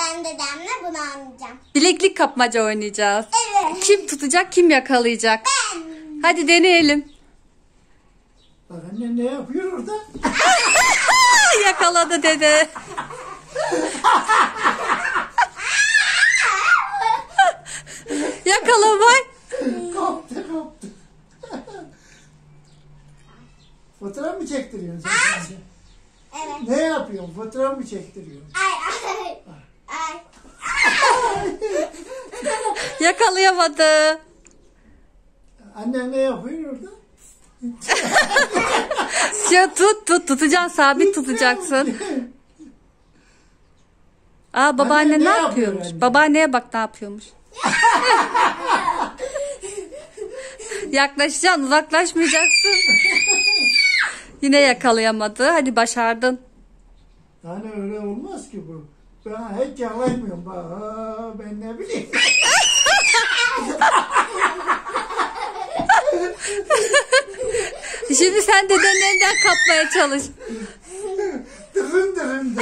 Ben dedemle bunu oynayacağım. Bileklik kapmaca oynayacağız. Evet. Kim tutacak, kim yakalayacak? Ben. Hadi deneyelim. Bak anne ne yapıyor orada? Yakaladı dede. Yakalamay. Kaptı. Fotoğraf mı çektiriyorsun sen şimdi? Evet. Ne yapıyorsun? Fotoğraf mı çektiriyorsun? Ay. Yakalayamadı. Anne ne yapıyor orada? Ya tutacaksın, sabit tutacaksın. Aa, babaanne Anne ne ne yapıyormuş? yapıyor anne? Babaanneye bak ne yapıyormuş. Yaklaşacaksın, uzaklaşmayacaksın. Yine yakalayamadı. Hadi başardın. Yani öyle olmaz ki bu. Ben hiç yaklaşmıyorum. Ben ne bileyim. Şimdi sen dedenin elinden kapmaya çalış. Dırın.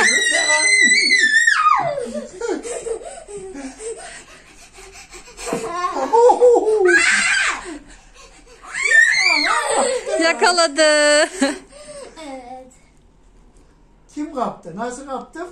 Yakaladı. Evet. Kim kaptı? Nasıl kaptı?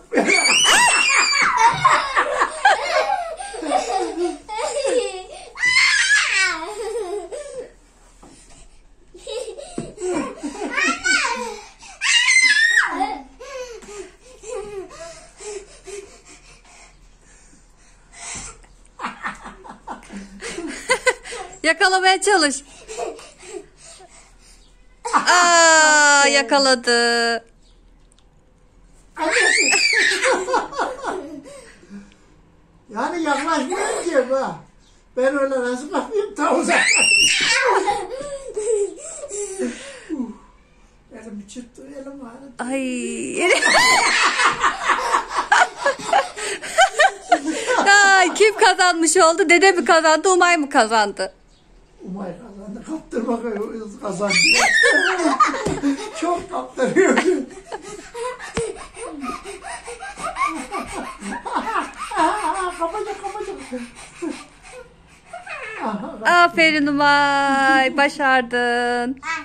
Yakalamaya çalış. Aa, yakaladı. Yani yaklaşmıyorum ki bak. Ben öyle nasıl kapayım ta uzak. Elim çıktı, elim ağrıdı. Ay. Ay, kim kazanmış oldu? Dede mi kazandı, Umay mı kazandı? Umay kazandı, kaptırmak kazandı. Çok kaptırıyor. Kapacak. Aferin Umay, başardın.